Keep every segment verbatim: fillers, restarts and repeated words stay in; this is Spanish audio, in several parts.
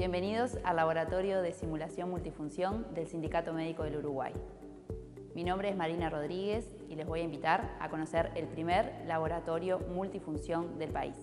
Bienvenidos al Laboratorio de Simulación Multifunción del Sindicato Médico del Uruguay. Mi nombre es Marina Rodríguez y les voy a invitar a conocer el primer laboratorio multifunción del país.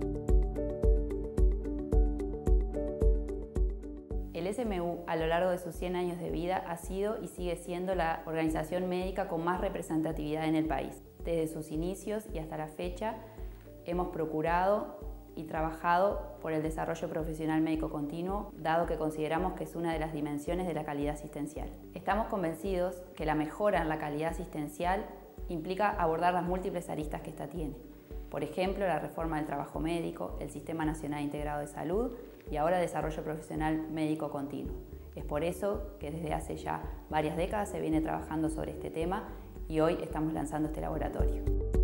El S M U, a lo largo de sus cien años de vida, ha sido y sigue siendo la organización médica con más representatividad en el país. Desde sus inicios y hasta la fecha, hemos procurado y trabajado por el desarrollo profesional médico continuo, dado que consideramos que es una de las dimensiones de la calidad asistencial. Estamos convencidos que la mejora en la calidad asistencial implica abordar las múltiples aristas que ésta tiene. Por ejemplo, la reforma del trabajo médico, el Sistema Nacional Integrado de Salud y ahora el desarrollo profesional médico continuo. Es por eso que desde hace ya varias décadas se viene trabajando sobre este tema y hoy estamos lanzando este laboratorio.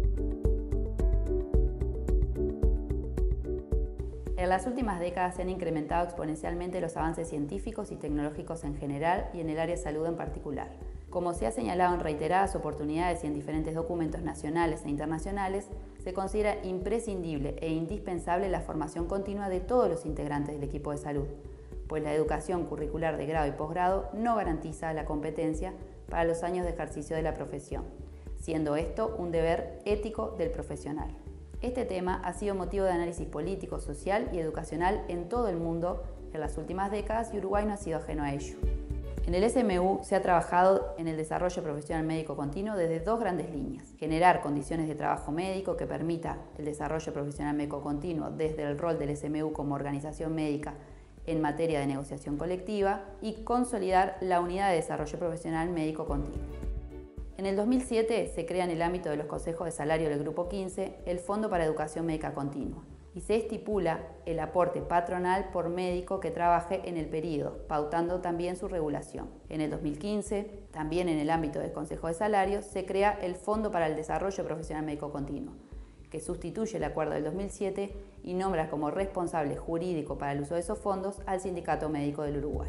En las últimas décadas se han incrementado exponencialmente los avances científicos y tecnológicos en general y en el área de salud en particular. Como se ha señalado en reiteradas oportunidades y en diferentes documentos nacionales e internacionales, se considera imprescindible e indispensable la formación continua de todos los integrantes del equipo de salud, pues la educación curricular de grado y posgrado no garantiza la competencia para los años de ejercicio de la profesión, siendo esto un deber ético del profesional. Este tema ha sido motivo de análisis político, social y educacional en todo el mundo en las últimas décadas y Uruguay no ha sido ajeno a ello. En el S M U se ha trabajado en el desarrollo profesional médico continuo desde dos grandes líneas. Generar condiciones de trabajo médico que permita el desarrollo profesional médico continuo desde el rol del S M U como organización médica en materia de negociación colectiva y consolidar la unidad de desarrollo profesional médico continuo. En el dos mil siete se crea en el ámbito de los consejos de salario del Grupo quince el Fondo para Educación Médica Continua y se estipula el aporte patronal por médico que trabaje en el periodo, pautando también su regulación. En el dos mil quince, también en el ámbito del Consejo de Salarios, se crea el Fondo para el Desarrollo Profesional Médico Continuo, que sustituye el acuerdo del dos mil siete y nombra como responsable jurídico para el uso de esos fondos al Sindicato Médico del Uruguay.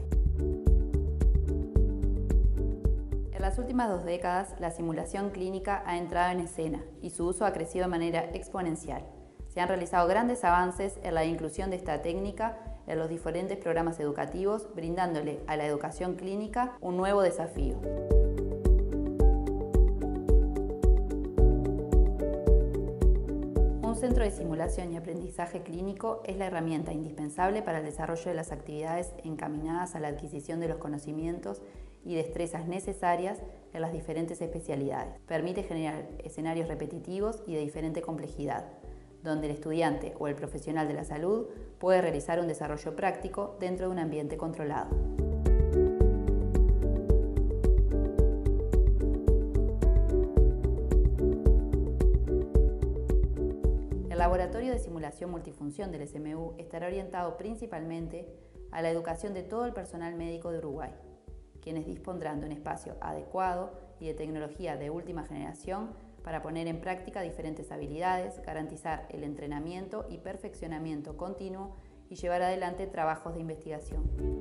En las últimas dos décadas, la simulación clínica ha entrado en escena y su uso ha crecido de manera exponencial. Se han realizado grandes avances en la inclusión de esta técnica en los diferentes programas educativos, brindándole a la educación clínica un nuevo desafío. Un centro de simulación y aprendizaje clínico es la herramienta indispensable para el desarrollo de las actividades encaminadas a la adquisición de los conocimientos y destrezas necesarias en las diferentes especialidades. Permite generar escenarios repetitivos y de diferente complejidad, donde el estudiante o el profesional de la salud puede realizar un desarrollo práctico dentro de un ambiente controlado. El Laboratorio de Simulación Multifunción del S M U estará orientado principalmente a la educación de todo el personal médico de Uruguay, quienes dispondrán de un espacio adecuado y de tecnología de última generación para poner en práctica diferentes habilidades, garantizar el entrenamiento y perfeccionamiento continuo y llevar adelante trabajos de investigación.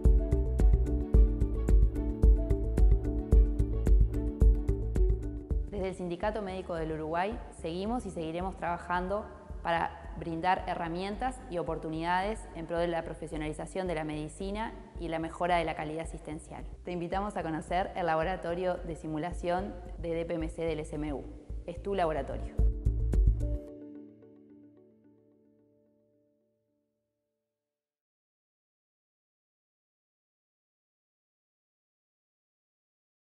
Desde el Sindicato Médico del Uruguay seguimos y seguiremos trabajando para brindar herramientas y oportunidades en pro de la profesionalización de la medicina y la mejora de la calidad asistencial. Te invitamos a conocer el Laboratorio de Simulación de D P M C del S M U. Es tu laboratorio.